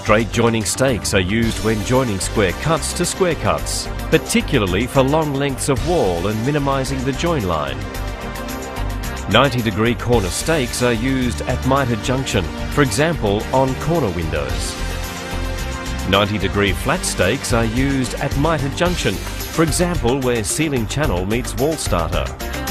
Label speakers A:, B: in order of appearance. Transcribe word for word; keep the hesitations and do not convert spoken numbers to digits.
A: Straight joining stakes are used when joining square cuts to square cuts, particularly for long lengths of wall and minimising the join line. ninety degree corner stakes are used at mitered junction, for example on corner windows. ninety degree flat stakes are used at mitered junction, for example where ceiling channel meets wall starter.